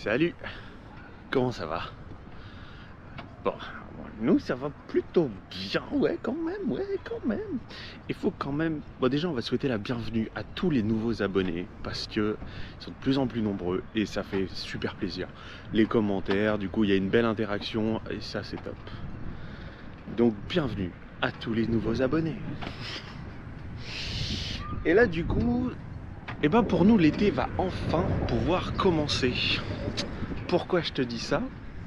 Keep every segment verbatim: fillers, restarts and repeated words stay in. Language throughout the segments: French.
Salut, comment ça va? Bon, nous ça va plutôt bien, ouais quand même, ouais quand même. Il faut quand même, bon déjà on va souhaiter la bienvenue à tous les nouveaux abonnés parce que ils sont de plus en plus nombreux et ça fait super plaisir. Les commentaires, du coup il y a une belle interaction et ça c'est top. Donc bienvenue à tous les nouveaux abonnés. Et là du coup, et ben pour nous l'été va enfin pouvoir commencer. Pourquoi je te dis ça?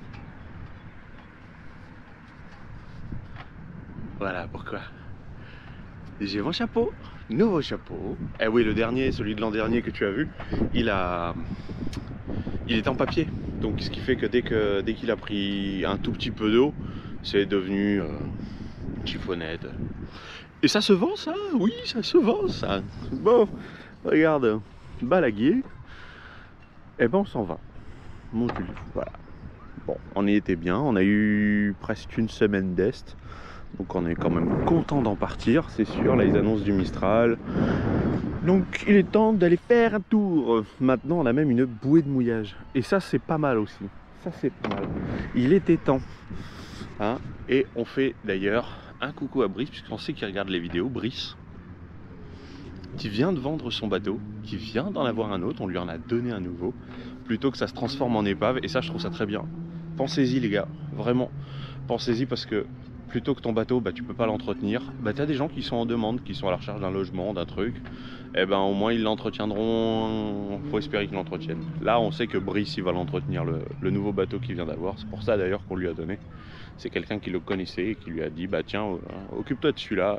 Voilà pourquoi. J'ai mon chapeau, nouveau chapeau. Eh oui, le dernier, celui de l'an dernier que tu as vu, il a, il est en papier. Donc ce qui fait que dès que dès qu'il a pris un tout petit peu d'eau, c'est devenu euh, chiffonnette. Et ça se vend ça? Oui, ça se vend ça. Bon, regarde, balaguier. Eh ben on s'en va. Mon Dieu, voilà. Bon, on y était bien. On a eu presque une semaine d'est. Donc on est quand même content d'en partir, c'est sûr. Là ils annoncent du Mistral. Donc il est temps d'aller faire un tour. Maintenant on a même une bouée de mouillage. Et ça c'est pas mal aussi. Ça c'est pas mal. Il était temps. Hein, et on fait d'ailleurs un coucou à Brice, puisqu'on sait qu'il regarde les vidéos. Brice, qui vient de vendre son bateau, qui vient d'en avoir un autre, on lui en a donné un nouveau, plutôt que ça se transforme en épave. Et ça je trouve ça très bien. Pensez-y les gars, vraiment. Pensez-y parce que plutôt que ton bateau, bah, tu peux pas l'entretenir, bah, tu as des gens qui sont en demande, qui sont à la recherche d'un logement, d'un truc, et ben au moins ils l'entretiendront, faut espérer qu'ils l'entretiennent. Là on sait que Brice il va l'entretenir, le, le nouveau bateau qu'il vient d'avoir, c'est pour ça d'ailleurs qu'on lui a donné. C'est quelqu'un qui le connaissait et qui lui a dit bah tiens, euh, occupe-toi de celui-là.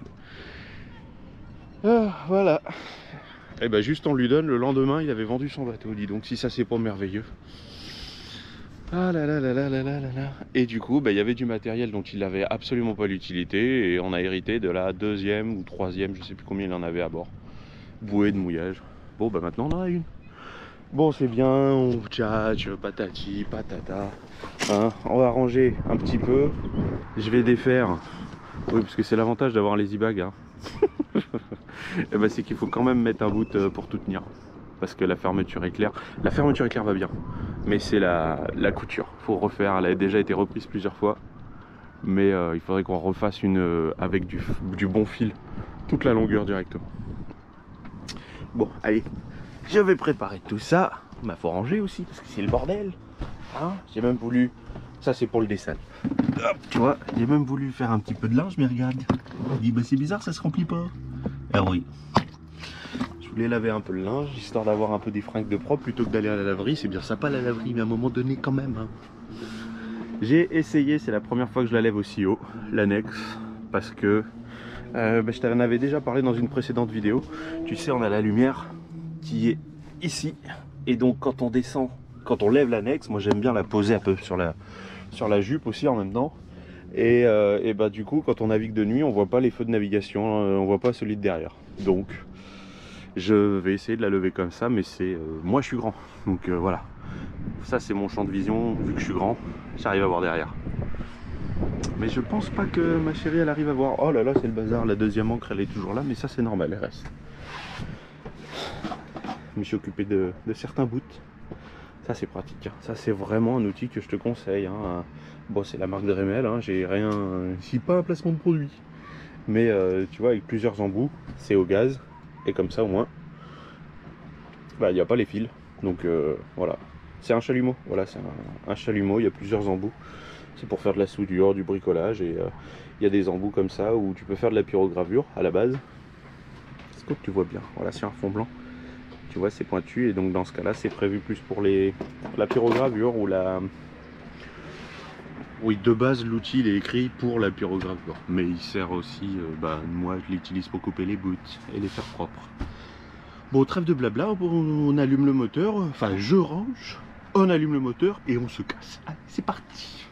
Ah, voilà. Et bah juste on lui donne, le lendemain il avait vendu son bateau, dis donc si ça c'est pas merveilleux. Ah là là là là là là là. Et du coup, bah, il y avait du matériel dont il n'avait absolument pas l'utilité et on a hérité de la deuxième ou troisième, je sais plus combien il en avait à bord, bouée de mouillage. Bon, bah maintenant on en a une. Bon, c'est bien, on tchatche, patati, patata. Hein, on va ranger un petit peu. Je vais défaire. Oui, parce que c'est l'avantage d'avoir les e-bags. Hein. Et bah, c'est qu'il faut quand même mettre un bout pour tout tenir. Parce que la fermeture éclair, la fermeture éclair va bien, mais c'est la, la couture, faut refaire, elle a déjà été reprise plusieurs fois, mais euh, il faudrait qu'on refasse une euh, avec du, du bon fil, toute la longueur directement. Bon, allez, je vais préparer tout ça, il bah, faut ranger aussi, parce que c'est le bordel, hein. J'ai même voulu, ça c'est pour le dessin, hop, tu vois, j'ai même voulu faire un petit peu de linge, mais regarde, il dit, bah c'est bizarre, ça se remplit pas, ah oui. Je voulais laver un peu le linge, histoire d'avoir un peu des fringues de propre plutôt que d'aller à la laverie. C'est bien sympa la laverie, mais à un moment donné quand même. Hein. J'ai essayé, c'est la première fois que je la lève aussi haut, l'annexe, parce que euh, bah, je t'en avais déjà parlé dans une précédente vidéo. Tu sais, on a la lumière qui est ici, et donc quand on descend, quand on lève l'annexe, moi j'aime bien la poser un peu sur la, sur la jupe aussi en même temps. Et, euh, et bah du coup, quand on navigue de nuit, on voit pas les feux de navigation, on voit pas celui de derrière. Donc je vais essayer de la lever comme ça, mais c'est euh, moi je suis grand, donc euh, voilà. Ça c'est mon champ de vision, vu que je suis grand, j'arrive à voir derrière. Mais je pense pas que ma chérie elle arrive à voir. Oh là là, c'est le bazar, la deuxième encre elle est toujours là, mais ça c'est normal, elle reste. Je me suis occupé de, de certains bouts. Ça c'est pratique, hein. Ça c'est vraiment un outil que je te conseille. Hein. Bon, c'est la marque Dremel, hein. J'ai rien, c'est pas un placement de produit. Mais euh, tu vois, avec plusieurs embouts, c'est au gaz. Et comme ça au moins, bah, il n'y a pas les fils. Donc euh, voilà, c'est un chalumeau. Voilà, c'est un, un chalumeau, il y a plusieurs embouts. C'est pour faire de la soudure, du bricolage. Et euh, il y a des embouts comme ça où tu peux faire de la pyrogravure à la base. Est-ce que tu vois bien? Voilà, sur un fond blanc. Tu vois, c'est pointu. Et donc dans ce cas-là, c'est prévu plus pour les, la pyrogravure ou la... Oui, de base, l'outil il est écrit pour la pyrogravure, mais il sert aussi, euh, bah, moi je l'utilise pour couper les bouts et les faire propres. Bon, trêve de blabla, on, on allume le moteur, enfin je range, on allume le moteur et on se casse. Allez, c'est parti.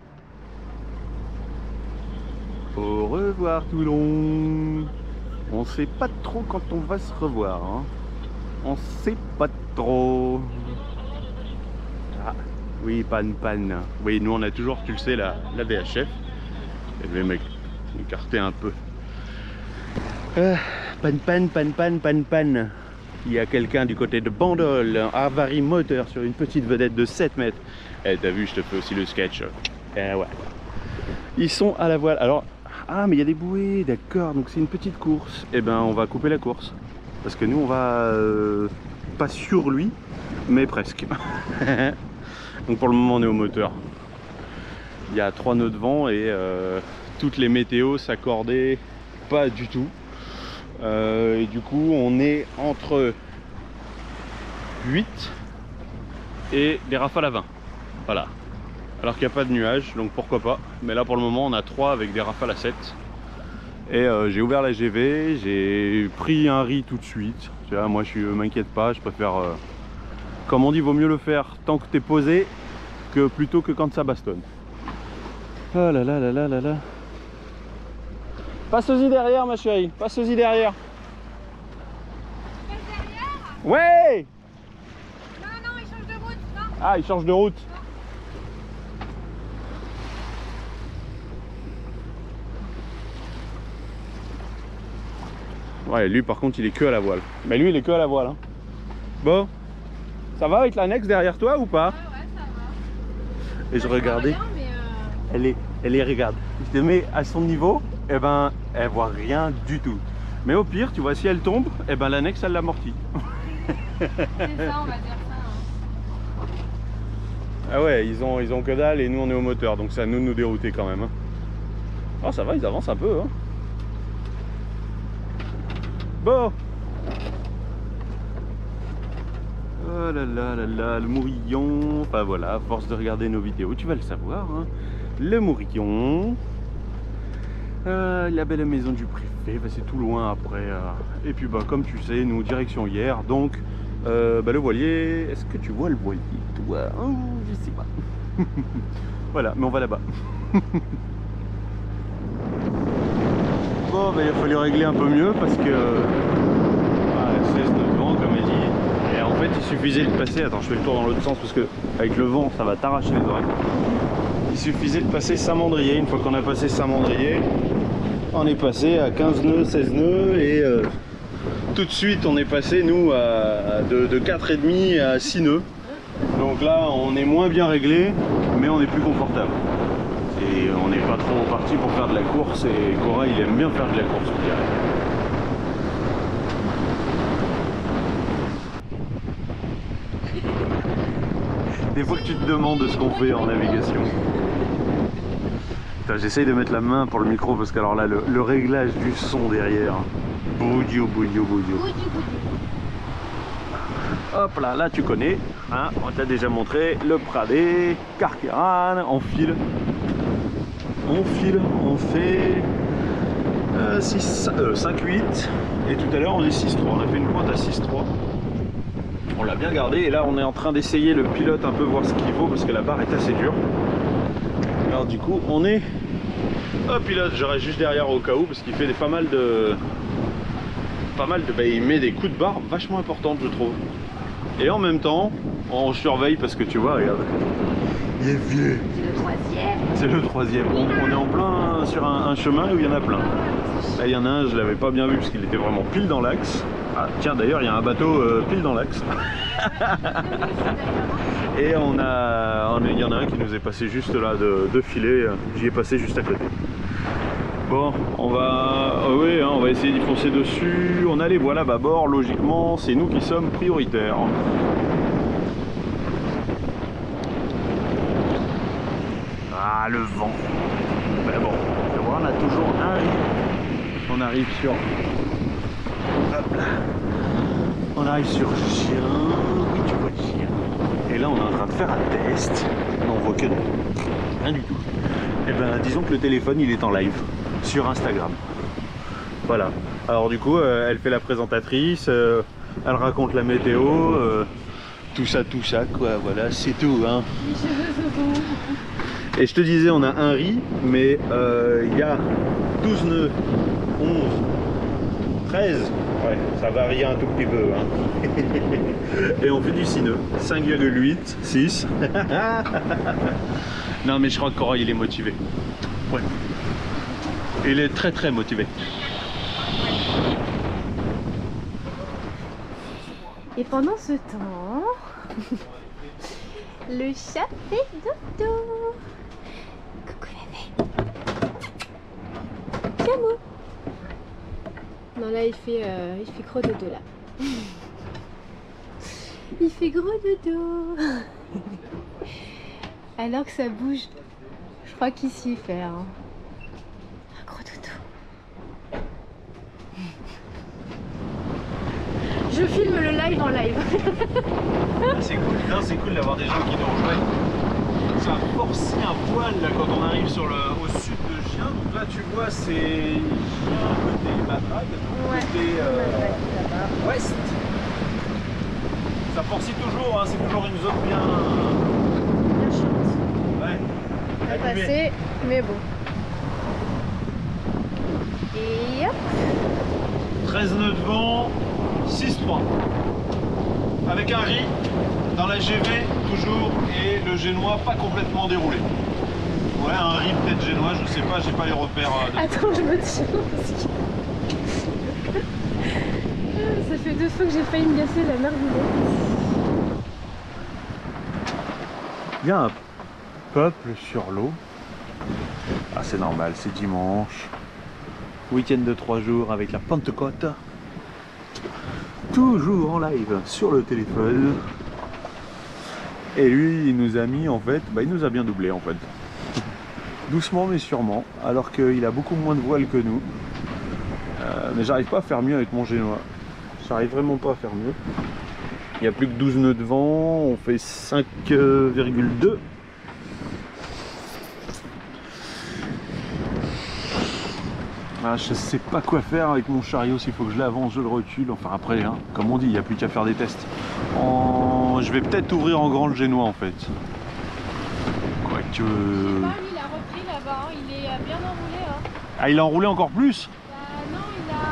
Au revoir Toulon. On sait pas trop quand on va se revoir, hein. On sait pas trop. Ah. Oui, panne, panne. Oui, nous on a toujours, tu le sais, la, la V H F. Je vais m'écarter un peu. Euh, panne, panne, panne, panne, panne, panne. Il y a quelqu'un du côté de Bandol, un avarie moteur sur une petite vedette de sept mètres. Eh, t'as vu, je te fais aussi le sketch. Eh ouais. Ils sont à la voile. Alors, ah, mais il y a des bouées, d'accord. Donc c'est une petite course. Eh ben, on va couper la course. Parce que nous, on va euh, pas sur lui, mais presque. Donc pour le moment, on est au moteur. Il y a trois nœuds de vent et euh, toutes les météos s'accordaient pas du tout. Euh, et du coup, on est entre huit et des rafales à vingt. Voilà. Alors qu'il n'y a pas de nuages, donc pourquoi pas. Mais là, pour le moment, on a trois avec des rafales à sept. Et euh, j'ai ouvert la G V, j'ai pris un riz tout de suite. Tu vois, moi, je m'inquiète pas, je préfère... Euh, comme on dit, vaut mieux le faire tant que t'es posé que plutôt que quand ça bastonne. Oh là là là là là là. Passe-y derrière, ma chérie, passe-y derrière. Passe derrière? Ouais. Non, non, il change de route, non. Ah, il change de route. Ouais, lui par contre il est que à la voile. Mais lui il est que à la voile. Hein. Bon, ça va avec l'annexe derrière toi ou pas? Ouais, ouais, ça va. Et je regardais. Rien, mais euh... Elle est, elle est, regarde. Je te mets à son niveau, et ben, elle voit rien du tout. Mais au pire, tu vois, si elle tombe, et ben l'annexe elle l'amortit. c'est ça, on va dire ça. Hein. Ah ouais, ils ont, ils ont que dalle et nous on est au moteur, donc c'est à nous de nous dérouter quand même. Hein. Oh, ça va, ils avancent un peu. Hein. Bon. Oh là là là là, le Mourillon. Enfin voilà, à force de regarder nos vidéos, tu vas le savoir. Hein. Le Mourillon. Euh, la belle maison du préfet, bah, c'est tout loin après. Euh. Et puis bah comme tu sais, nous direction hier, donc euh, bah, le voilier. Est-ce que tu vois le voilier, toi? Oh, je sais pas. Voilà, mais on va là-bas. Bon, bah, il a fallu régler un peu mieux parce que ah, seize nœuds de vent comme elle dit. Et en fait il suffisait de passer, attends je fais le tour dans l'autre sens parce que avec le vent ça va t'arracher les oreilles. Il suffisait de passer Saint-Mandrier. Une fois qu'on a passé Saint-Mandrier, on est passé à quinze nœuds, seize nœuds et euh, tout de suite on est passé nous à, de, de quatre virgule cinq à six nœuds. Donc là on est moins bien réglé mais on est plus confortable. Et on n'est pas trop parti pour faire de la course et Cora il aime bien faire de la course, je dirais. Des fois que tu te demandes ce qu'on fait en navigation. J'essaye de mettre la main pour le micro parce que alors là le, le réglage du son derrière. Boudio, boudio, boudio. Hop là, là tu connais, hein, on t'a déjà montré le Pradé, Carqueran, on file. On file, on fait euh, euh, cinq huit et tout à l'heure on est six trois, on a fait une pointe à six trois. On l'a bien gardé et là on est en train d'essayer le pilote un peu voir ce qu'il vaut parce que la barre est assez dure. Alors du coup on est au pilote, je reste juste derrière au cas où parce qu'il fait des, pas mal de... Pas mal de... Bah, il met des coups de barre vachement importantes je trouve. Et en même temps on surveille parce que tu vois, regarde. Il est vieux. C'est le troisième. C'est le troisième. On, on est en plein sur un, un chemin où il y en a plein. Là, il y en a un, je l'avais pas bien vu parce qu'il était vraiment pile dans l'axe. Ah, tiens, d'ailleurs, il y a un bateau euh, pile dans l'axe. Et on a, on, il y en a un qui nous est passé juste là de, de filet. J'y ai passé juste à côté. Bon, on va, oh oui, hein, on va essayer d'y foncer dessus. On a les voiles à bâbord, logiquement, c'est nous qui sommes prioritaires. Ah, le vent. Mais bon, tu vois, on a toujours un riz. On arrive sur... Hop là. On arrive sur chien. Oui, tu vois le chien. Et là, on est en train de faire un test. Non, on voit que rien du tout. Et ben, disons que le téléphone, il est en live sur Instagram. Voilà. Alors du coup, euh, elle fait la présentatrice, euh, elle raconte la météo, euh, tout ça, tout ça, quoi. Voilà, c'est tout, hein. Et je te disais, on a un riz, mais il euh, y a douze nœuds, onze, treize, ouais, ça varie un tout petit peu. Hein. Et on fait du six nœuds, cinq virgule huit, six. Non mais je crois que Cora, il est motivé. Ouais. Il est très très motivé. Et pendant ce temps, le chat fait dodo. Coucou bébé. Camo. Non là il fait, euh, il fait gros dodo là. Il fait gros dodo. Alors que ça bouge. Je crois qu'il s'y fait. Hein. Un gros dodo. Je filme le live en live. C'est cool, c'est cool d'avoir des gens qui nous rejoignent. Ça a forcé un poil là, quand on arrive sur le, au sud de Gien. Donc là tu vois c'est Gien côté Matrague, Ouais. côté euh, ouest. Ça forcit toujours, hein, c'est toujours une zone bien... Bien chante. Ouais. À allumée. passer, mais bon. Et hop. treize nœuds de vent, six trois. Avec un riz dans la G V toujours et le génois pas complètement déroulé. Ouais, un riz peut-être génois, je sais pas, j'ai pas les repères. euh, de- Attends, je me tiens parce que... Ça fait deux fois que j'ai failli me gasser la merveille. Il y a un peuple sur l'eau. Ah, c'est normal, c'est dimanche. Week-end de trois jours avec la Pentecôte. Toujours en live sur le téléphone. Et lui, il nous a mis en fait, bah, il nous a bien doublé en fait. Doucement mais sûrement, alors qu'il a beaucoup moins de voile que nous. Euh, mais j'arrive pas à faire mieux avec mon génois. J'arrive vraiment pas à faire mieux. Il n'y a plus que douze nœuds de vent, on fait cinq virgule deux. Ah, je sais pas quoi faire avec mon chariot, s'il faut que je l'avance, je le recule. Enfin après, hein, comme on dit, il n'y a plus qu'à faire des tests. En... Je vais peut-être ouvrir en grand le génois en fait. Quoique... Ah, lui, il a repris là-bas, hein. Il est euh, bien enroulé. Hein. Ah, il a enroulé encore plus? Bah, non, il a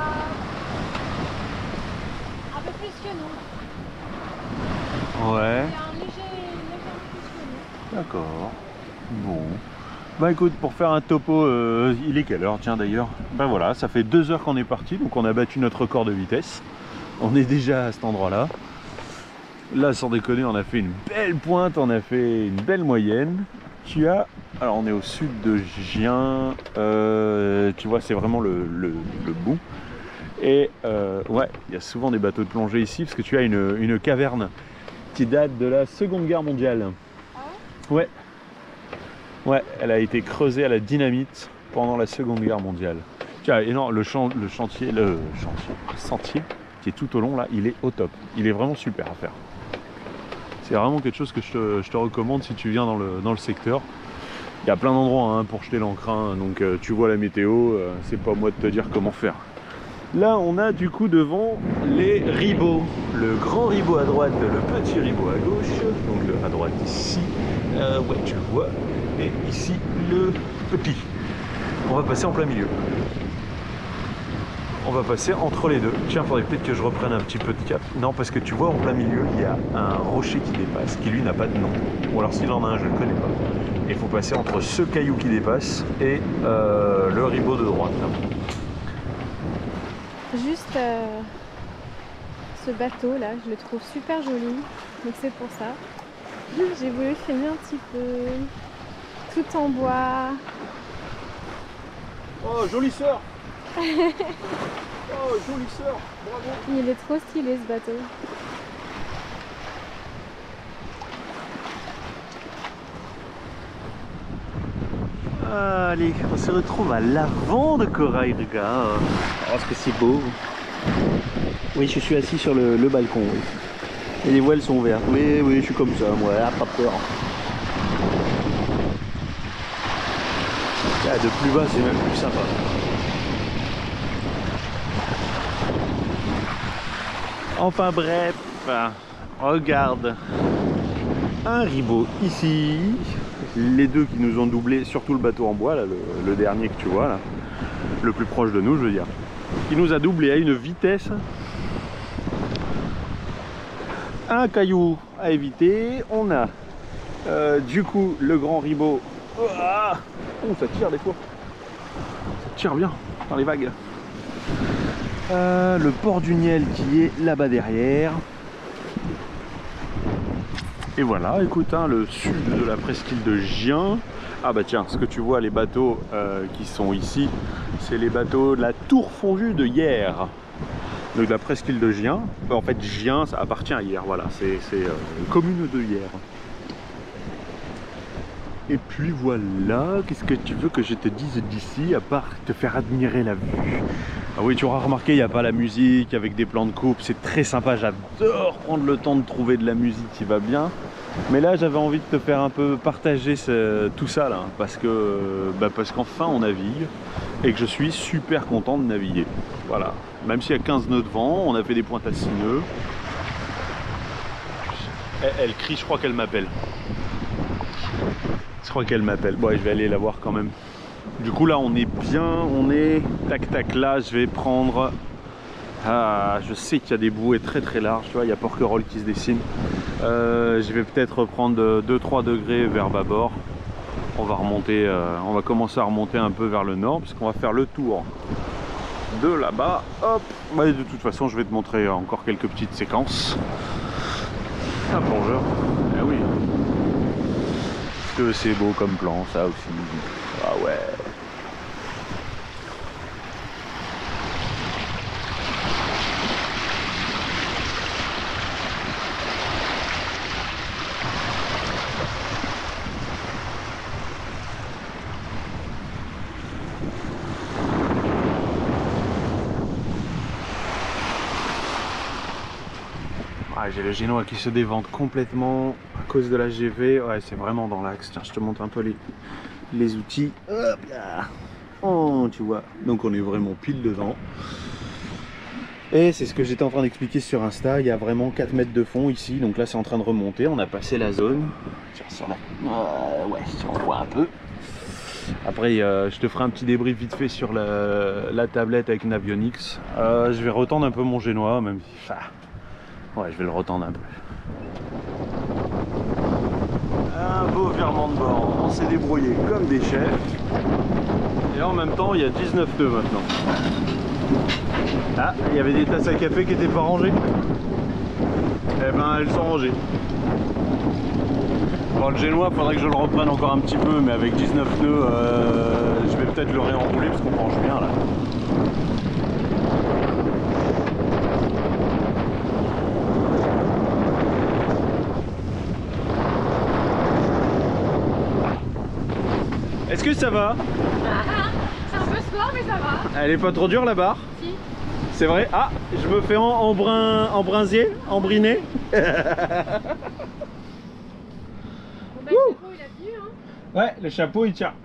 un peu plus que nous. Ouais. Il a un léger, légèrement plus que nous. D'accord. Bon. Bah écoute, pour faire un topo, euh, il est quelle heure? Tiens d'ailleurs. Ben voilà, ça fait deux heures qu'on est parti, donc on a battu notre record de vitesse. On est déjà à cet endroit-là. Là, sans déconner, on a fait une belle pointe, on a fait une belle moyenne. Tu as... Alors on est au sud de Gien, euh, tu vois, c'est vraiment le, le, le bout. Et euh, ouais, il y a souvent des bateaux de plongée ici, parce que tu as une, une caverne qui date de la Seconde Guerre mondiale. Ah ouais? Ouais. Ouais, elle a été creusée à la dynamite pendant la Seconde Guerre mondiale. Tiens, et non, le, champ, le chantier, le chantier, le sentier qui est tout au long là, il est au top. Il est vraiment super à faire. C'est vraiment quelque chose que je te, je te recommande si tu viens dans le, dans le secteur. Il y a plein d'endroits hein, pour jeter l'encre, donc euh, tu vois la météo, euh, c'est pas à moi de te dire comment faire. Là, on a du coup devant les ribots. Le grand ribot à droite, le petit ribot à gauche. Donc le à droite ici, euh, ouais, tu le vois. Et ici, le petit. On va passer en plein milieu. On va passer entre les deux. Tiens, il faudrait peut-être que je reprenne un petit peu de cap. Non, parce que tu vois, en plein milieu, il y a un rocher qui dépasse, qui lui n'a pas de nom. Ou alors s'il en a un, je ne le connais pas. Et il faut passer entre ce caillou qui dépasse et euh, le ribot de droite. Juste euh, ce bateau là, je le trouve super joli, donc c'est pour ça. J'ai voulu filmer un petit peu, tout en bois. Oh, jolie sœur. Oh, jolie sœur, bravo. Il est trop stylé ce bateau. Allez, on se retrouve à l'avant de Corail, regarde. Oh, ce que c'est beau. Oui, je suis assis sur le, le balcon. Oui. Et les voiles sont ouvertes. Oui, oui, je suis comme ça, moi, ah, pas peur. Ah, de plus bas, c'est même plus sympa. Enfin bref, regarde. Un ribot ici. Les deux qui nous ont doublé, surtout le bateau en bois, là, le, le dernier que tu vois, là, le plus proche de nous, je veux dire, qui nous a doublé à une vitesse. Un caillou à éviter. On a euh, du coup le grand ribot. Oh, ça tire des fois. Ça tire bien dans les vagues. Euh, le port du Niel qui est là-bas derrière. Et voilà, écoute, hein, le sud de la presqu'île de Gien. Ah bah tiens, ce que tu vois, les bateaux euh, qui sont ici, c'est les bateaux de la Tour Fondue de Hyères. Donc la presqu'île de Gien. En fait, Gien, ça appartient à Hyères, voilà, c'est euh, une commune de Hyères. Et puis voilà, qu'est-ce que tu veux que je te dise d'ici, à part te faire admirer la vue? Ah oui, tu auras remarqué, il n'y a pas la musique avec des plans de coupe, c'est très sympa, j'adore prendre le temps de trouver de la musique qui va bien. Mais là, j'avais envie de te faire un peu partager ce, tout ça là, parce que bah parce qu'enfin on navigue et que je suis super content de naviguer. Voilà, même s'il y a quinze nœuds de vent, on a fait des pointes à six nœuds. Elle, elle crie, je crois qu'elle m'appelle. Je crois qu'elle m'appelle. Bon, je vais aller la voir quand même. Du coup, là, on est bien. On est tac tac là. Je vais prendre. Ah, je sais qu'il y a des bouées très très larges. Tu vois, il y a Porquerolles qui se dessine. Euh, je vais peut-être prendre deux trois degrés vers bâbord. On va remonter. Euh, on va commencer à remonter un peu vers le nord, puisqu'on va faire le tour de là-bas. Hop. Bah, de toute façon, je vais te montrer encore quelques petites séquences. Un plongeur. Eh oui. Que c'est beau comme plan, ça aussi. Ah ouais. Ah, j'ai le génois qui se dévente complètement à cause de la G V. Ouais, c'est vraiment dans l'axe. Tiens, je te montre un peu les, les outils. Hop là. Oh, tu vois. Donc on est vraiment pile dedans. Et c'est ce que j'étais en train d'expliquer sur Insta. Il y a vraiment quatre mètres de fond ici. Donc là, c'est en train de remonter. On a passé la zone. Tiens, sur la... Euh, ouais, si on voit un peu. Après, euh, je te ferai un petit débrief vite fait sur la, la tablette avec Navionics. Euh, je vais retendre un peu mon génois, même si... Ah, ouais, je vais le retendre un peu. Un beau virement de bord. On s'est débrouillé comme des chefs. Et en même temps, il y a dix-neuf nœuds maintenant. Ah, il y avait des tasses à café qui n'étaient pas rangées. Eh ben, elles sont rangées. Bon, le génois, faudrait que je le reprenne encore un petit peu, mais avec dix-neuf nœuds, euh, je vais peut-être le réenrouler parce qu'on penche bien là. Est-ce que ça va? C'est un peu sport, mais ça va. Elle est pas trop dure la barre? Si. C'est vrai? Ah, je me fais en, en brin, en brinzier, en briné. Bon, bah, le chapeau, il a tenu, hein. Ouais, le chapeau il tient.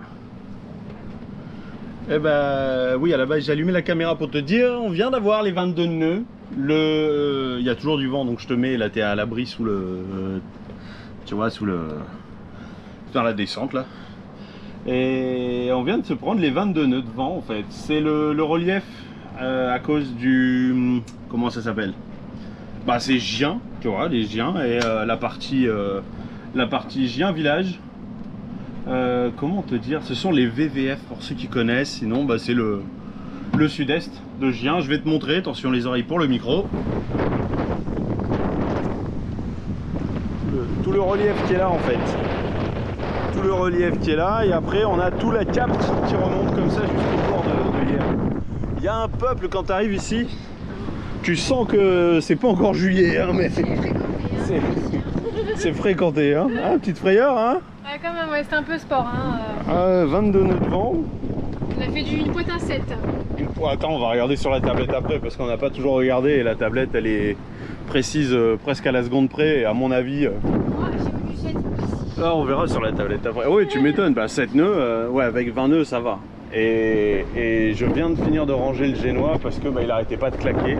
Eh ben oui, à la base j'ai allumé la caméra pour te dire, on vient d'avoir les vingt-deux nœuds. Le, il y a toujours du vent, donc je te mets, là t'es à l'abri sous le, tu vois, sous le, dans la descente là. Et on vient de se prendre les vingt-deux nœuds de vent en fait. C'est le, le relief euh, à cause du, comment ça s'appelle? Bah c'est Gien, tu vois, les Giens et euh, la partie, euh, la partie Gien village. Euh, comment te dire, ce sont les V V F pour ceux qui connaissent, sinon bah, c'est le, le sud-est de Gien. Je vais te montrer, attention les oreilles pour le micro. Le, tout le relief qui est là en fait. Tout le relief qui est là et après on a tout la capte qui remonte comme ça jusqu'au port de, de Hyères. Il y a un peuple quand tu arrives ici, tu sens que c'est pas encore juillet, hein, mais c'est fréquenté, hein. Ah, petite frayeur, hein. Ouais, quand même, ouais, c'était un peu sport, hein. Euh, vingt-deux nœuds de vent. On a fait du, une pointe à sept. Oh, attends, on va regarder sur la tablette après parce qu'on n'a pas toujours regardé et la tablette elle est précise euh, presque à la seconde près et à mon avis... Euh... Oh, j'ai voulu sept. Ah, on verra sur la tablette après. Oui, tu m'étonnes, bah, sept nœuds, euh, ouais, avec vingt nœuds ça va. Et, et je viens de finir de ranger le génois parce que bah, il arrêtait pas de claquer.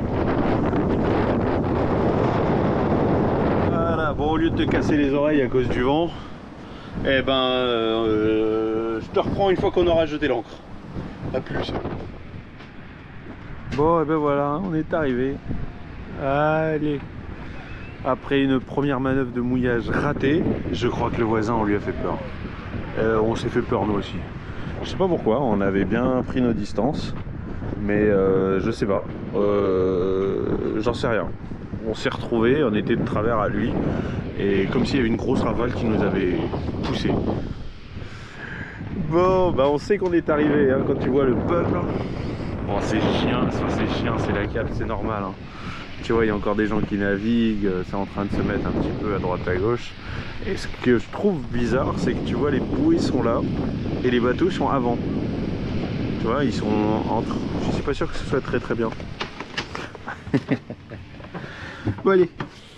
Voilà, bon, au lieu de te casser les oreilles à cause du vent, eh ben, euh, je te reprends une fois qu'on aura jeté l'ancre. A plus. Bon, et ben voilà, on est arrivé. Allez. Après une première manœuvre de mouillage ratée, je crois que le voisin, on lui a fait peur. Euh, on s'est fait peur nous aussi. Je sais pas pourquoi, on avait bien pris nos distances, mais euh, je sais pas. Euh, J'en sais rien. On s'est retrouvés, on était de travers à lui, Et comme s'il y avait une grosse rafale qui nous avait poussé. Bon, bah on sait qu'on est arrivé, hein, quand tu vois le peuple. Bon, c'est chiant, c'est chiant, c'est la Cap, c'est normal. Hein. Tu vois, il y a encore des gens qui naviguent, c'est en train de se mettre un petit peu à droite à gauche. Et ce que je trouve bizarre, c'est que tu vois, les bouées sont là et les bateaux sont avant. Tu vois, ils sont entre. Je suis pas sûr que ce soit très très bien. Bon, allez.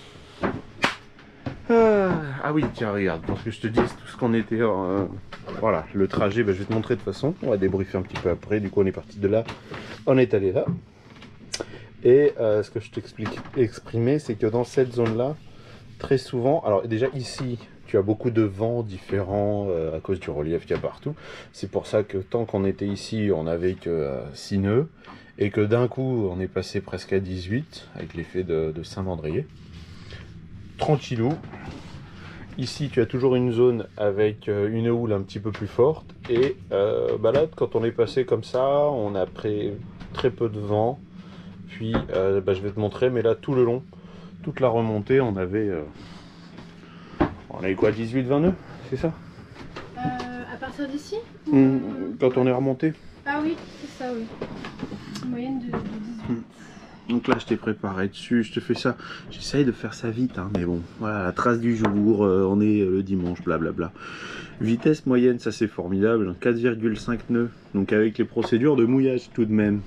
Euh, ah oui, tiens, regarde, pour ce que je te dis, tout ce qu'on était. Euh, voilà, le trajet, bah, je vais te montrer de toute façon. On va débriefer un petit peu après. Du coup, on est parti de là, on est allé là. Et euh, ce que je t'explique, exprimer, c'est que dans cette zone-là, très souvent, alors déjà ici, tu as beaucoup de vents différents euh, à cause du relief qu'il y a partout. C'est pour ça que tant qu'on était ici, on n'avait que euh, six nœuds. Et que d'un coup, on est passé presque à dix-huit, avec l'effet de, de Saint-Mandrier. Tranquillou. Ici, tu as toujours une zone avec une houle un petit peu plus forte. Et euh, bah là, quand on est passé comme ça, on a pris très peu de vent. Puis, euh, bah, je vais te montrer, mais là, tout le long, toute la remontée, on avait... Euh, on avait quoi, dix-huit vingt nœuds, c'est ça? euh, À partir d'ici mmh, Quand on est remonté. Ah oui, c'est ça, oui. Une moyenne de, de dix-huit. Mmh. Donc là, je t'ai préparé dessus, je te fais ça. J'essaye de faire ça vite, hein, mais bon, voilà, la trace du jour, euh, on est le dimanche, blablabla. Vitesse moyenne, ça c'est formidable, quatre virgule cinq nœuds, donc avec les procédures de mouillage tout de même.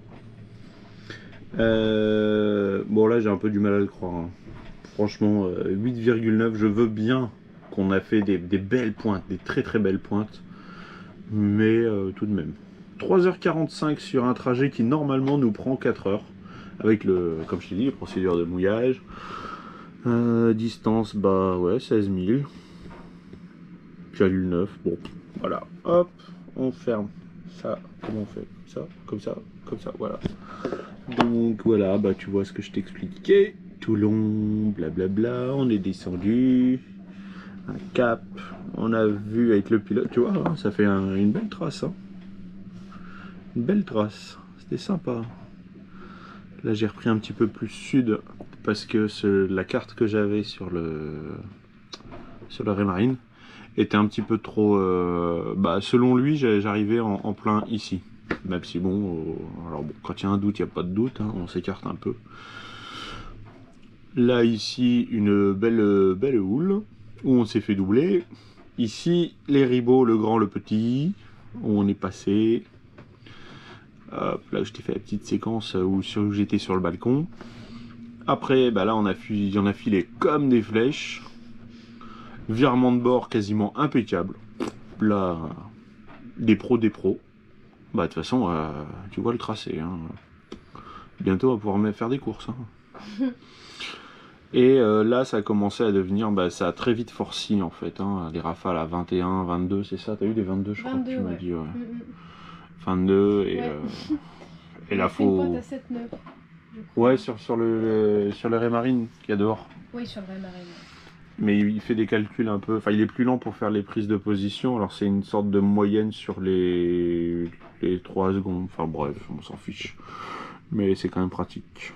Euh, bon, là, j'ai un peu du mal à le croire. Hein. Franchement, euh, huit virgule neuf, je veux bien qu'on a fait des, des belles pointes, des très très belles pointes, mais euh, tout de même. trois heures quarante-cinq sur un trajet qui normalement nous prend quatre heures. Avec le, comme je t'ai dit, les procédures de mouillage. Euh, distance, bah ouais, seize mille. J'allume neuf. Bon, voilà. Hop, on ferme. Ça, comment on fait? Ça, comme ça, comme ça, voilà. Donc voilà, bah tu vois ce que je t'expliquais. Toulon, blablabla. On est descendu. Un cap. On a vu avec le pilote, tu vois, hein, ça fait un, une belle trace. Hein. Une belle trace. C'était sympa. Là j'ai repris un petit peu plus sud parce que ce, la carte que j'avais sur le sur le Raymarine était un petit peu trop... Euh, bah, selon lui j'arrivais en, en plein ici. Même si bon, euh, alors bon, quand il y a un doute, il n'y a pas de doute, hein, on s'écarte un peu. Là ici une belle, belle houle où on s'est fait doubler. Ici les ribots, le grand, le petit, où on est passé... Hop, là je t'ai fait la petite séquence où, où j'étais sur le balcon. Après, bah là on a, fui, on a filé comme des flèches. Virement de bord quasiment impeccable. Là, des pros des pros. Bah de toute façon, euh, tu vois le tracé. Hein. Bientôt on va pouvoir même faire des courses. Hein. Et euh, là ça a commencé à devenir, bah, ça a très vite forci en fait. Hein. Les rafales à vingt et un, vingt-deux, c'est ça? T'as eu des vingt-deux je crois que tu m'as ouais. dit. Ouais. Mm-hmm. vingt-deux et, ouais. euh, et là faut... à sept neuf, ouais, sur, sur le, le sur le Raymarine qu'il y a dehors. Oui, sur le Raymarine. Mais il fait des calculs un peu, enfin il est plus lent pour faire les prises de position, alors c'est une sorte de moyenne sur les, les trois secondes, enfin bref, on s'en fiche. Mais c'est quand même pratique.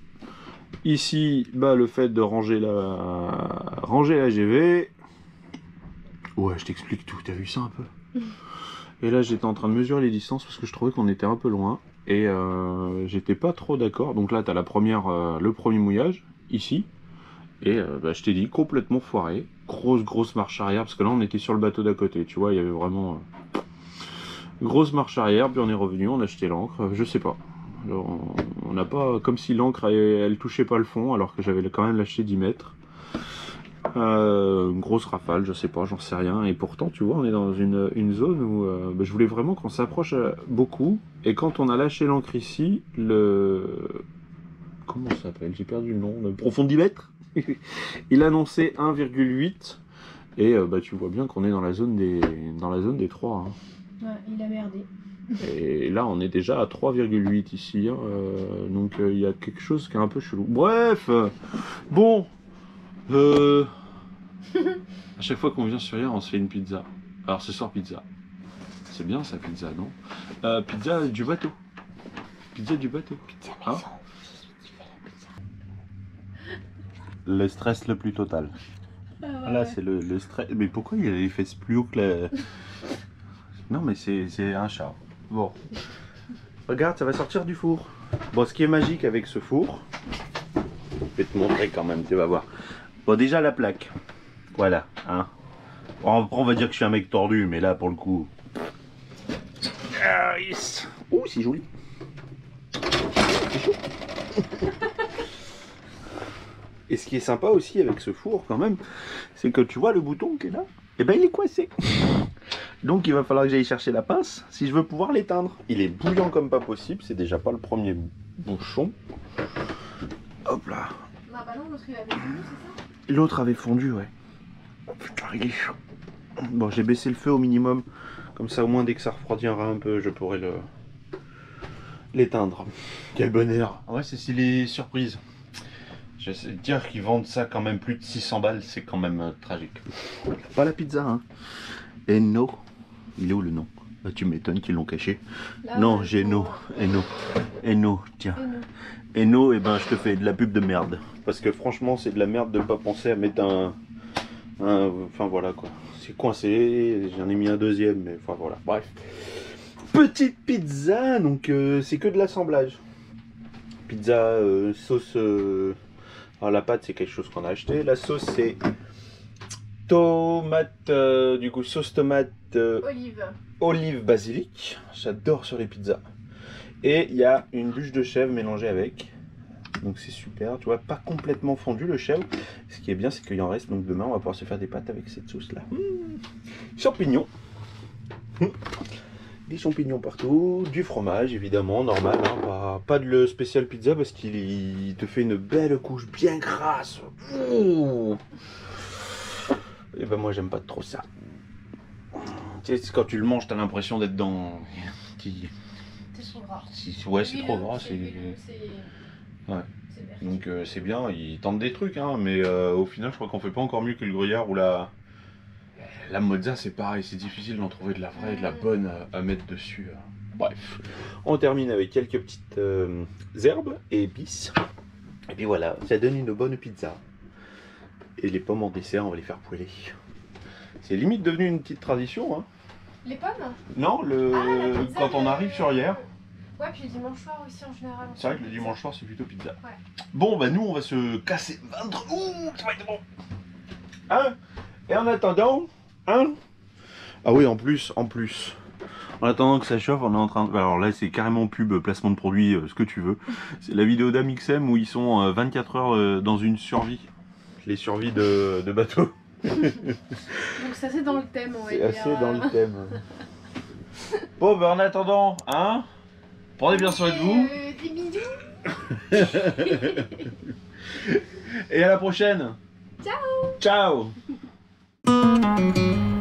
Ici, bah le fait de ranger la, ranger la G V. Ouais, je t'explique tout, t'as vu ça un peu? Et là j'étais en train de mesurer les distances parce que je trouvais qu'on était un peu loin et euh, j'étais pas trop d'accord. Donc là tu as la première, euh, le premier mouillage ici et euh, bah, je t'ai dit complètement foiré, grosse grosse marche arrière parce que là on était sur le bateau d'à côté, tu vois, il y avait vraiment euh, grosse marche arrière. Puis on est revenu, on a acheté l'encre, je sais pas, alors, on n'a pas, comme si l'encre elle, elle touchait pas le fond alors que j'avais quand même lâché dix mètres. Euh, une grosse rafale, je sais pas, j'en sais rien. Et pourtant, tu vois, on est dans une, une zone où euh, bah, je voulais vraiment qu'on s'approche beaucoup. Et quand on a lâché l'ancre ici, le... Comment ça s'appelle? J'ai perdu le nom. Le profondimètre il annonçait un virgule huit. Et euh, bah, tu vois bien qu'on est dans la zone des, dans la zone des trois. Hein. Ouais, il a merdé. Et là, on est déjà à trois virgule huit ici. Hein. Euh, donc, il euh, y a quelque chose qui est un peu chelou. Bref, bon... Euh... à chaque fois qu'on vient sur hier, on se fait une pizza. Alors ce soir, pizza. C'est bien ça, pizza, non? euh, Pizza du bateau. Pizza du bateau. Pizza maison. Hein? Le stress le plus total. Ah, là, c'est le, le stress. Mais pourquoi il a les fesses plus haut que la... Non, mais c'est un chat. Bon. Regarde, ça va sortir du four. Bon, ce qui est magique avec ce four, je vais te montrer quand même, tu vas voir. Bon, déjà la plaque. Voilà, hein. Bon, après, on va dire que je suis un mec tordu, mais là, pour le coup... Ah, yes. Oh, c'est joli. C'est chaud. Et ce qui est sympa aussi avec ce four, quand même, c'est que tu vois le bouton qui est là, et ben il est coincé. Donc il va falloir que j'aille chercher la pince si je veux pouvoir l'éteindre. Il est bouillant comme pas possible, c'est déjà pas le premier bouchon. Hop là. Ah bah non, l'autre il avait fondu, c'est ça? L'autre avait fondu, ouais. Oh putain, il est chaud. Bon, j'ai baissé le feu au minimum, comme ça au moins dès que ça refroidira un peu, je pourrai le l'éteindre. Quel bonheur. Ouais, c'est les surprises. Je sais dire qu'ils vendent ça quand même plus de six cents balles, c'est quand même euh, tragique. Pas la pizza, hein. Eno. Il est où le nom? Bah, tu m'étonnes qu'ils l'ont caché. Là, non, j'ai Eno. Eno. Eno, tiens. Eno, et ben je te fais de la pub de merde. Parce que franchement, c'est de la merde de pas penser à mettre un... un... Enfin voilà quoi. C'est coincé, j'en ai mis un deuxième, mais enfin voilà. Bref. Petite pizza, donc euh, c'est que de l'assemblage. Pizza, euh, sauce... Euh... Alors la pâte c'est quelque chose qu'on a acheté, la sauce c'est tomate, euh, du coup sauce tomate, euh, olive, olive basilic, j'adore sur les pizzas. Et il y a une bûche de chèvre mélangée avec, donc c'est super, tu vois, pas complètement fondu le chèvre. Ce qui est bien c'est qu'il en reste, donc demain on va pouvoir se faire des pâtes avec cette sauce là. Mmh. Champignons. Mmh. Des champignons partout, du fromage évidemment, normal, hein, pas, pas de le spécial pizza parce qu'il te fait une belle couche bien grasse. Ouh. Et ben moi j'aime pas trop ça. Tu sais, quand tu le manges, t'as l'impression d'être dans... C'est trop gras. Ouais, c'est trop gras. C'est... Ouais. Donc euh, c'est bien, ils tentent des trucs, hein, mais euh, au final je crois qu'on fait pas encore mieux que le gruyère ou la... La mozza c'est pareil, c'est difficile d'en trouver de la vraie et de la bonne à, à mettre dessus. Bref, on termine avec quelques petites euh, herbes et épices. Et puis voilà, ça donne une bonne pizza. Et les pommes en dessert, on va les faire poêler. C'est limite devenu une petite tradition. Hein. Les pommes? Non, le... ah, pizza, quand on le... arrive sur hier. Ouais, puis le dimanche soir aussi en général. C'est vrai que le dimanche soir c'est plutôt pizza. Ouais. Bon, bah nous on va se casser le ventre. Ouh, ça va être bon. Hein? Et en attendant... Hein? Ah oui, en plus, en plus. En attendant que ça chauffe, on est en train de... Alors là, c'est carrément pub, placement de produit, euh, ce que tu veux. C'est la vidéo d'Amixem où ils sont euh, vingt-quatre heures euh, dans une survie. Les survies de, de bateau. Donc c'est assez dans le thème, on va dire. C'est assez dans le thème. Bon, bah en attendant, hein? Prenez bien soin de vous. Euh, des bisous. Et à la prochaine. Ciao. Ciao.